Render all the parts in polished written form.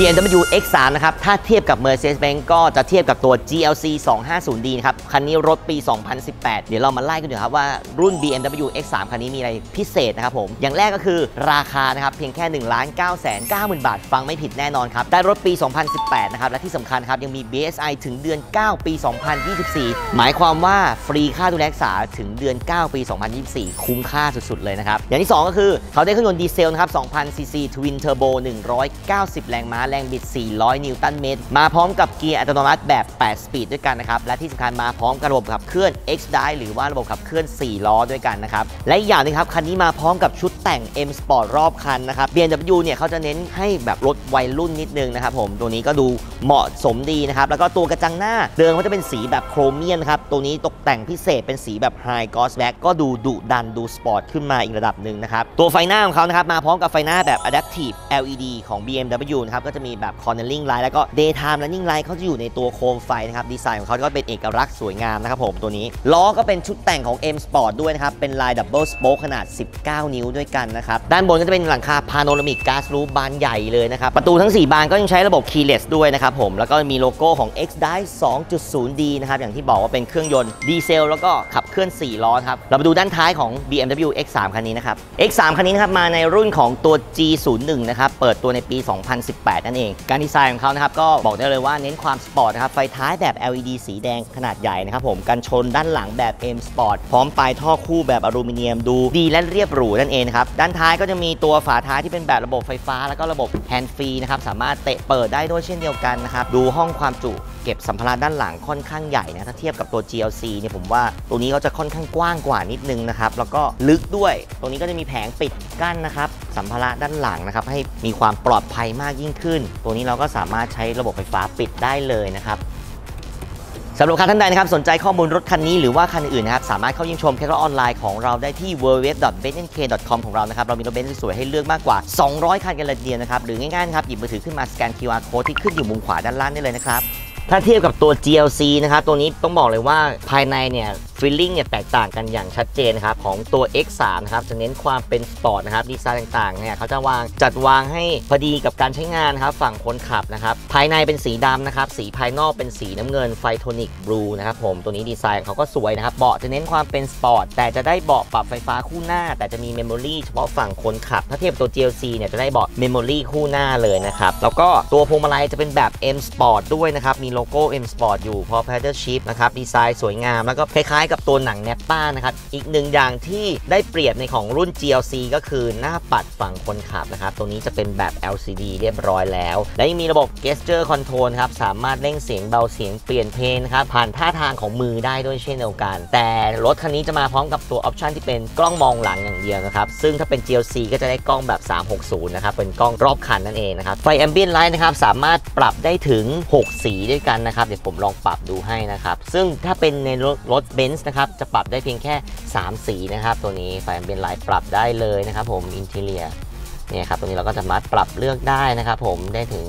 BMW X3 นะครับถ้าเทียบกับ Mercedes-Benz ก็จะเทียบกับตัว GLC 250D นะครับคันนี้รถปี 2018 เดี๋ยวเรามาไล่กันดูครับว่ารุ่น BMW X3 คันนี้มีอะไรพิเศษนะครับผมอย่างแรกก็คือราคานะครับเพียงแค่ 1,990,000 บาทฟังไม่ผิดแน่นอนครับได้รถปี 2018 นะครับและที่สำคัญครับยังมี BSI ถึงเดือน 9 ปี 2024 หมายความว่าฟรีค่าดูแลรักษาถึงเดือน 9 ปี 2024 คุ้มค่าสุดๆเลยนะครับอย่างที่2ก็คือเขาได้เครื่องยนต์ดีเซลนะครับ 2,000 ซีซี Twin Turbo 190 แรงม้าแรงบิด 400 นิวตันเมตรมาพร้อมกับเกียร์อัตโนมัติแบบ 8 สปีดด้วยกันนะครับและที่สำคัญมาพร้อมกับระบบขับเคลื่อน X-Drive หรือว่าระบบขับเคลื่อน 4 ล้อด้วยกันนะครับและอีกอย่างนึงครับคันนี้มาพร้อมกับชุดแต่ง M Sport รอบคันนะครับ BMW เนี่ยเขาจะเน้นให้แบบรถวัยรุ่นนิดนึงนะครับผมตัวนี้ก็ดูเหมาะสมดีนะครับแล้วก็ตัวกระจังหน้าเดิมเขาจะเป็นสีแบบโครเมียมนะครับตัวนี้ตกแต่งพิเศษเป็นสีแบบ High Gloss Black ก็ดูดุดันดูสปอร์ตขึ้นมาอีกระดับหนึ่งนะครับตัวไฟหน้าของเขานะครับมาพร้อมกับไฟหน้าแบบ Adaptive LED ของ BMW นะครับก็จะมีแบบ Cornering Light แล้วก็ Daytime Running Light เขาจะอยู่ในตัวโคมไฟนะครับดีไซน์ของเขาก็เป็นเอกลักษณ์สวยงามนะครับผมตัวนี้ล้อก็เป็นชุดแต่งของ M Sport ด้วยนะครับเป็นลาย Double Spoke ขนาด 19 นิ้วด้วยกันนะครับด้านบนก็จะเป็นหลังคา Panoramic Glass Roof บานใหญ่เลยนะครับประตูทั้ง4บานก็ยังใช้ระบบ Keyless ด้วยนะครับผมแล้วก็มีโลโก้ของ X-Drive 2.0D นะครับอย่างที่บอกว่าเป็นเครื่องยนต์ดีเซลแล้วก็ขับเคลื่อน4ล้อครับเราไปดูด้านท้ายของ BMW X3 คันนี้นะครับ X3 คันนี้นะครับมาในรุ่นของตัว G01 นะครับเปิดตัวในปี 2018 นั่นเองการดีไซน์ของเขานะครับก็บอกได้เลยว่าเน้นความสปอร์ตนะครับไฟท้ายแบบ LED สีแดงขนาดใหญ่นะครับผมกันชนด้านหลังแบบ M Sport พร้อมปลายท่อคู่แบบอลูมิเนียมดูดีและเรียบหรูนั่นเองนะครับด้านท้ายก็จะมีตัวฝาท้ายที่เป็นแบบระบบไฟฟ้าแล้วก็ระบบแฮนด์ฟรีนะครับสามารถเตะเปิดได้ด้วยเช่นเดียวกันนะครับดูห้องความจุเก็บสัมภาระด้านหลังค่อนข้างใหญ่นะถ้าเทียบกับตัว GLC เนี่ยผมว่าตัวนี้เขาจะค่อนข้างกว้างกว่านิดนึงนะครับแล้วก็ลึกด้วยตรงนี้ก็จะมีแผงปิดกั้นนะครับสัมภาระด้านหลังนะครับให้มีความปลอดภัยมากยิ่งขึ้นตัวนี้เราก็สามารถใช้ระบบไฟฟ้าปิดได้เลยนะครับสำหรับท่านใดนะครับสนใจข้อมูลรถคันนี้หรือว่าคันอื่นนะครับสามารถเข้าเยี่ยมชมแคทล็อกออนไลน์ของเราได้ที่ www.bennk.com ของเรานะครับเรามีรถเบนซ์สวยๆให้เลือกมากกว่า200 คันกันเลยทีเดียวนะครับหรือง่ายๆนะครับหยิบมือถือขึ้นมาสแกน QR Code ที่ขึ้นอยู่มุมขวาด้านล่างได้เลยนะครับถ้าเทียบกับตัว GLC นะครับตัวนี้ต้องบอกเลยว่าภายในเนี่ยฟีลลิ่งเนี่ยแตกต่างกันอย่างชัดเจนนะครับของตัว X3 นะครับจะเน้นความเป็นสปอร์ตนะครับดีไซน์ต่างๆเนี่ยเขาจะจัดวางให้พอดีกับการใช้งานครับฝั่งคนขับนะครับภายในเป็นสีดำนะครับสีภายนอกเป็นสีน้ำเงินไฟโทนิกบลูนะครับผมตัวนี้ดีไซน์เขาก็สวยนะครับเบาะจะเน้นความเป็นสปอร์ตแต่จะได้เบาะปรับไฟฟ้าคู่หน้าแต่จะมีเมมโมรี่เฉพาะฝั่งคนขับถ้าเทียบตัว GLC เนี่ยจะได้เบาะเมมโมรี่คู่หน้าเลยนะครับแล้วก็ตัวพวงมาลัยจะเป็นแบบ M Sport ด้วยนะครับมีโลโก้ M Sport อยู่พร้อม Paddle Shift นะครับดีไซน์สวยงามแล้วก็คล้ายๆกับตัวหนังนะครับอีกหนึ่งอย่างที่ได้เปรียบในของรุ่น GLC ก็คือหน้าปัดฝั่งคนขับนะครับตัวนี้จะเป็นแบบ LCD เรียบร้อยแล้วและยังมีระบบ Gesture Control ครับสามารถเร่งเสียงเบาเสียงเปลี่ยนเพลงนะครับผ่านท่าทางของมือได้ด้วยเช่นเดียวกันแต่รถคันนี้จะมาพร้อมกับตัวออปชันที่เป็นกล้องมองหลังอย่างเดียวนะครับซึ่งถ้าเป็น GLC ก็จะได้กล้องแบบ 360 นะครับเป็นกล้องรอบคันนั่นเองนะครับไฟ Ambient Light นะครับสามารถปรับได้ถึง6สีด้วยกันนะครับเดี๋ยวผมลองปรับดูให้นะครับซึ่งถ้าเป็นในรถ Benz นะครับจะปรับได้เพียงแค่3สีนะครับตัวนี้ไฟเป็นไลท์ปรับได้เลยนะครับผมอินทีเรียเนี่ยครับตรงนี้เราก็สามารถปรับเลือกได้นะครับผมได้ถึง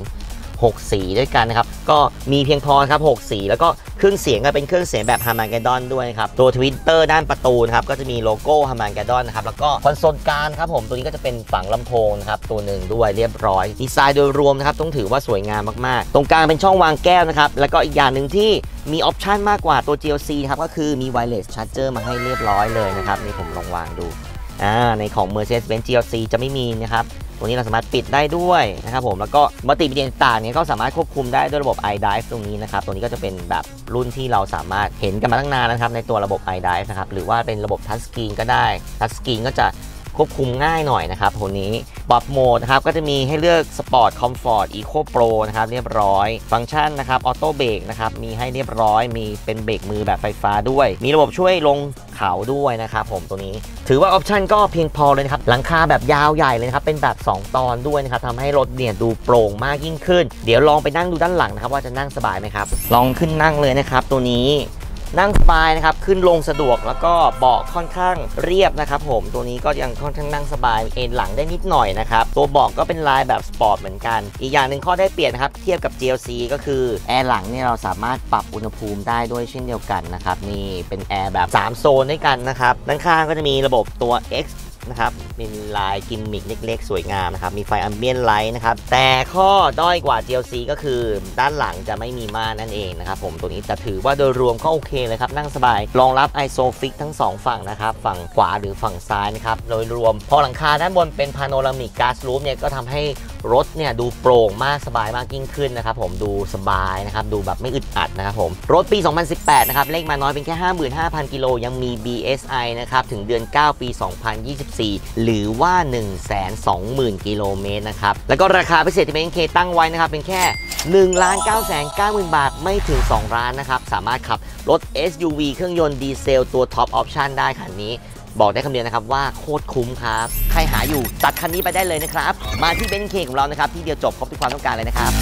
6สีด้วยกันนะครับก็มีเพียงพอครับ6สีแล้วก็เครื่องเสียงก็เป็นเครื่องเสียงแบบ Harman-Kardon ด้วยนะครับตัวทวิตเตอร์ด้านประตูนะครับก็จะมีโลโก้ Harman-Kardon นะครับแล้วก็คอนโซลกลางครับผมตัวนี้ก็จะเป็นฝั่งลำโพงนะครับตัวหนึ่งด้วยเรียบร้อยดีไซน์โดยรวมนะครับต้องถือว่าสวยงามมากๆตรงกลางเป็นช่องวางแก้วนะครับแล้วก็อีกอย่างหนึ่งที่มีออปชันมากกว่าตัว GLC ครับก็คือมี Wireless Charger มาให้เรียบร้อยเลยนะครับนี่ผมลองวางดูในของ Mercedes-Benz GLC จะไม่มีนะครับตัวนี้เราสามารถปิดได้ด้วยนะครับผมแล้วก็มัลติมีเดียต่างๆเนี่ยก็สามารถควบคุมได้ด้วยระบบ iDrive ตรงนี้นะครับตัวนี้ก็จะเป็นแบบรุ่นที่เราสามารถเห็นกันมาตั้งนานแล้วครับในตัวระบบ iDrive นะครับหรือว่าเป็นระบบ Touch Screen ก็ได้ Touch Screen ก็จะควบคุมง่ายหน่อยนะครับตัวนี้ปรับโหมดนะครับก็จะมีให้เลือก Sport Comfort Eco Pro นะครับเรียบร้อยฟังก์ชันนะครับออโต้เบรกนะครับมีให้เรียบร้อยมีเป็นเบรกมือแบบไฟฟ้าด้วยมีระบบช่วยลงเขาด้วยนะครับผมตัวนี้ถือว่าออปชันก็เพียงพอเลยนะครับหลังคาแบบยาวใหญ่เลยนะครับเป็นแบบ2ตอนด้วยนะครับทำให้รถเนี่ยดูโปร่งมากยิ่งขึ้นเดี๋ยวลองไปนั่งดูด้านหลังนะครับว่าจะนั่งสบายไหมครับลองขึ้นนั่งเลยนะครับตัวนี้นั่งสบายนะครับขึ้นลงสะดวกแล้วก็เบาะค่อนข้างเรียบนะครับผมตัวนี้ก็ยังค่อนข้างนั่งสบายเอนหลังได้นิดหน่อยนะครับตัวเบาะก็เป็นลายแบบสปอร์ตเหมือนกันอีกอย่างหนึ่งข้อได้เปรียบนะครับเทียบกับ GLC ก็คือแอร์หลังเนี่ยเราสามารถปรับอุณหภูมิได้ด้วยเช่นเดียวกันนะครับนี่เป็นแอร์แบบ3โซนด้วยกันนะครับด้านข้างก็จะมีระบบตัว X นะครับเป็นลายกิมมิกเล็กๆสวยงามนะครับมีไฟแอมเบียนไลท์นะครับแต่ข้อด้อยกว่า GLC ก็คือด้านหลังจะไม่มีม่านนั่นเองนะครับผมตัวนี้จะถือว่าโดยรวมก็โอเคเลยครับนั่งสบายรองรับ ISOFIX ทั้ง2ฝั่งนะครับฝั่งขวาหรือฝั่งซ้ายนะครับโดยรวมพอหลังคาด้านบนเป็นพาโนรามิกก๊าซรูฟเนี่ยก็ทำให้รถเนี่ยดูโปร่งมากสบายมากยิ่งขึ้นนะครับผมดูสบายนะครับดูแบบไม่อึดอัดนะครับผมรถปี 2018 นะครับเลขมาน้อยเป็นแค่ 55,000 กิโลยังมี BSI นะครับถึงเดือน 9 ปี 2024 หรือว่า 120,000 กิโลเมตรนะครับแล้วก็ราคาพิเศษที่BNKตั้งไว้นะครับเป็นแค่ 1,990,000 บาทไม่ถึง2ล้านนะครับสามารถขับรถ SUV เครื่องยนต์ดีเซลตัวท็อปออปชั่นได้คันนี้บอกได้คำเดียวนะครับว่าโคตรคุ้มครับใครหาอยู่ตัดคันนี้ไปได้เลยนะครับมาที่BNKของเรานะครับที่เดียวจบครบทุกความต้องการเลยนะครับ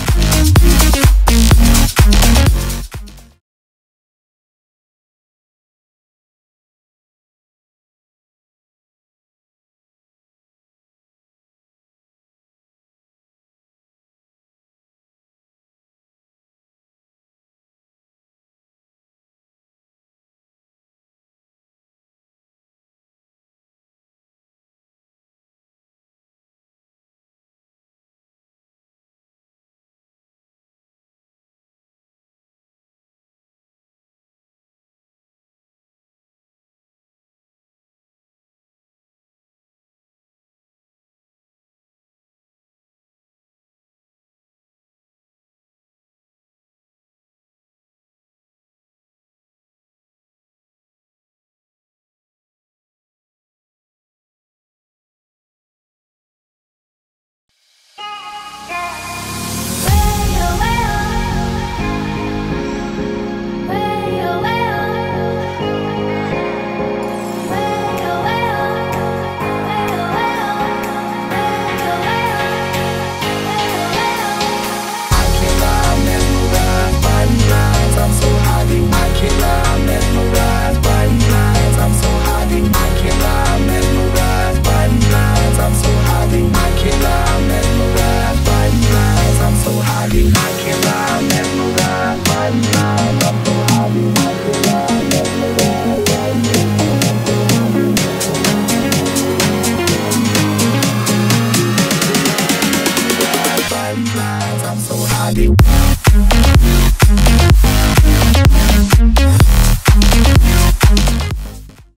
I'm so high.